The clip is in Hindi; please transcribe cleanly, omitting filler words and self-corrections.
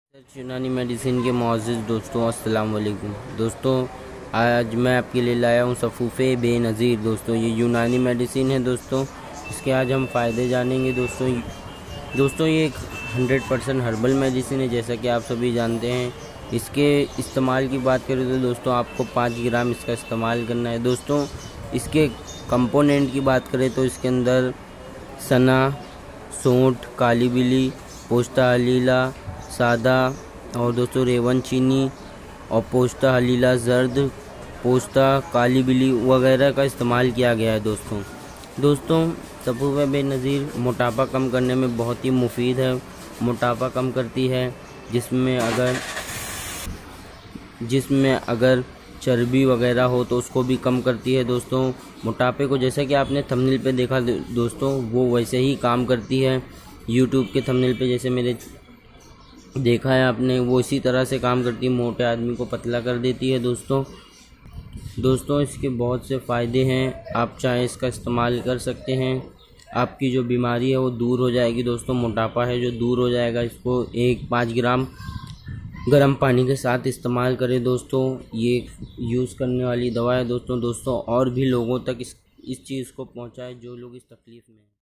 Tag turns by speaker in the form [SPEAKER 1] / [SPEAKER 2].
[SPEAKER 1] यूनानी मेडिसिन के मुअज़्ज़िज़ दोस्तों, अस्सलाम वालेकुम। दोस्तों, आज मैं आपके लिए लाया हूँ सफ़ूफ़े बेनज़ीर। दोस्तों, ये यूनानी मेडिसिन है। दोस्तों, इसके आज हम फ़ायदे जानेंगे। दोस्तों ये एक 100% हर्बल मेडिसिन है, जैसा कि आप सभी जानते हैं। इसके इस्तेमाल की बात करें तो दोस्तों आपको 5 ग्राम इसका इस्तेमाल करना है। दोस्तों, इसके कंपोनेंट की बात करें तो इसके अंदर सना, सौंठ, काली बिली, पोस्ता हलीला सादा और दोस्तों रेवन चीनी और पोस्ता हलीला जर्द, पोस्ता काली बिली वगैरह का इस्तेमाल किया गया है। दोस्तों सफ़ूफ़े बेनज़ीर मोटापा कम करने में बहुत ही मुफीद है। मोटापा कम करती है, जिसमें अगर चर्बी वगैरह हो तो उसको भी कम करती है। दोस्तों, मोटापे को जैसा कि आपने थंबनेल पे देखा दोस्तों, वो वैसे ही काम करती है। यूट्यूब के थंबनेल पे जैसे मेरे देखा है आपने, वो इसी तरह से काम करती है। मोटे आदमी को पतला कर देती है। दोस्तों इसके बहुत से फ़ायदे हैं। आप चाहे इसका इस्तेमाल कर सकते हैं, आपकी जो बीमारी है वो दूर हो जाएगी। दोस्तों, मोटापा है जो दूर हो जाएगा। इसको 5 ग्राम गर्म पानी के साथ इस्तेमाल करें। दोस्तों, ये यूज़ करने वाली दवा है। दोस्तों और भी लोगों तक इस चीज़ को पहुंचाएं जो लोग इस तकलीफ़ में हैं।